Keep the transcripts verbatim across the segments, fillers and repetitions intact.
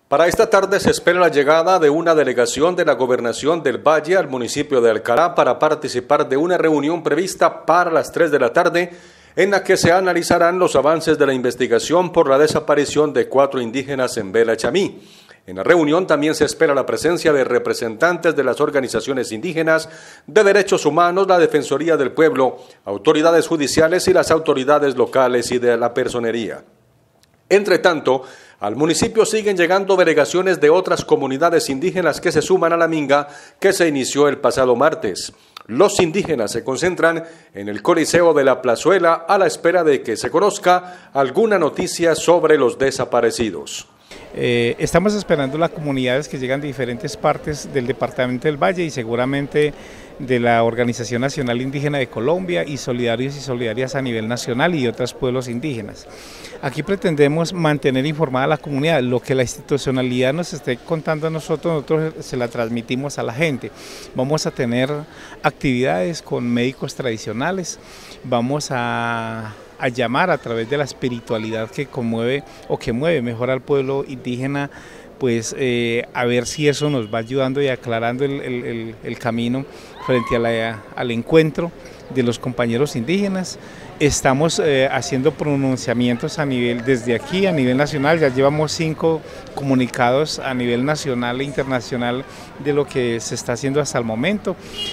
Para esta tarde se espera la llegada de una delegación de la Gobernación del Valle al municipio de Alcalá para participar de una reunión prevista para las tres de la tarde en la que se analizarán los avances de la investigación por la desaparición de cuatro indígenas en Bela Chamí. En la reunión también se espera la presencia de representantes de las organizaciones indígenas, de derechos humanos, la Defensoría del Pueblo, autoridades judiciales y las autoridades locales y de la personería. Entre tanto, al municipio siguen llegando delegaciones de otras comunidades indígenas que se suman a la minga que se inició el pasado martes. Los indígenas se concentran en el Coliseo de la Plazuela a la espera de que se conozca alguna noticia sobre los desaparecidos. Eh, estamos esperando las comunidades que llegan de diferentes partes del departamento del Valle y seguramente de la Organización Nacional Indígena de Colombia y solidarios y solidarias a nivel nacional y otros pueblos indígenas. Aquí pretendemos mantener informada a la comunidad, lo que la institucionalidad nos esté contando a nosotros, nosotros se la transmitimos a la gente. Vamos a tener actividades con médicos tradicionales, vamos a... a llamar a través de la espiritualidad que conmueve o que mueve mejor al pueblo indígena, pues eh, a ver si eso nos va ayudando y aclarando el, el, el, el camino frente a la, al encuentro de los compañeros indígenas. Estamos eh, haciendo pronunciamientos a nivel, desde aquí a nivel nacional, ya llevamos cinco comunicados a nivel nacional e internacional de lo que se está haciendo hasta el momento.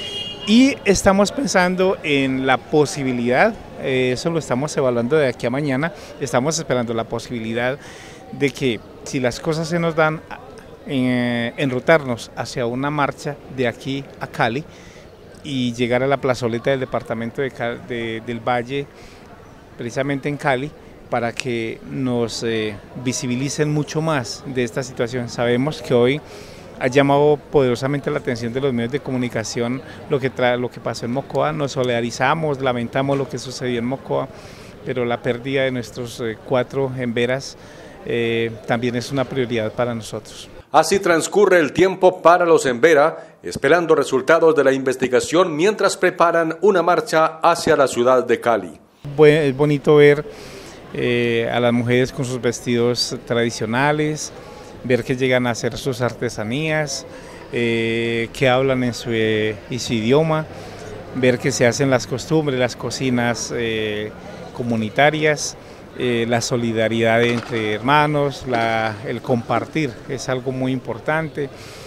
Y estamos pensando en la posibilidad, eh, eso lo estamos evaluando de aquí a mañana, estamos esperando la posibilidad de que si las cosas se nos dan, eh, enrutarnos hacia una marcha de aquí a Cali y llegar a la plazoleta del departamento de, de, del Valle, precisamente en Cali, para que nos eh, visibilicen mucho más de esta situación. Sabemos que hoy ha llamado poderosamente la atención de los medios de comunicación lo que, tra lo que pasó en Mocoa. Nos solidarizamos, lamentamos lo que sucedió en Mocoa, pero la pérdida de nuestros eh, cuatro emberas eh, también es una prioridad para nosotros. Así transcurre el tiempo para los embera, esperando resultados de la investigación mientras preparan una marcha hacia la ciudad de Cali. Es bonito ver eh, a las mujeres con sus vestidos tradicionales, ver que llegan a hacer sus artesanías, eh, que hablan en su, eh, en su idioma, ver que se hacen las costumbres, las cocinas eh, comunitarias, eh, la solidaridad entre hermanos, la, el compartir es algo muy importante,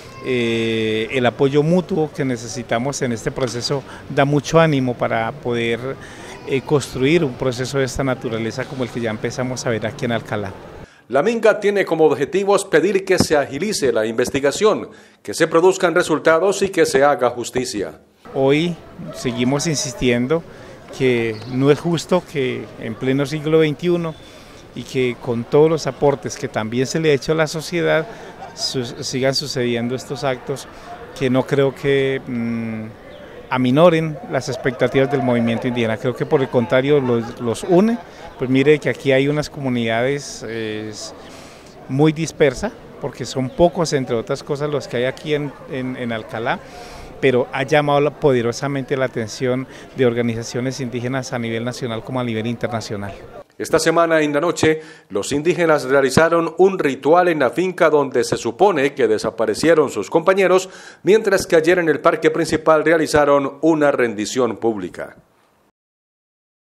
eh, el apoyo mutuo que necesitamos en este proceso da mucho ánimo para poder eh, construir un proceso de esta naturaleza como el que ya empezamos a ver aquí en Alcalá. La minga tiene como objetivos pedir que se agilice la investigación, que se produzcan resultados y que se haga justicia. Hoy seguimos insistiendo que no es justo que en pleno siglo veintiuno y que con todos los aportes que también se le ha hecho a la sociedad su, sigan sucediendo estos actos que no creo que mmm, aminoren las expectativas del movimiento indígena, creo que por el contrario los, los une. Pues mire que aquí hay unas comunidades eh, muy dispersas, porque son pocos entre otras cosas los que hay aquí en, en, en Alcalá, pero ha llamado poderosamente la atención de organizaciones indígenas a nivel nacional como a nivel internacional. Esta semana en la noche, los indígenas realizaron un ritual en la finca donde se supone que desaparecieron sus compañeros, mientras que ayer en el parque principal realizaron una rendición pública.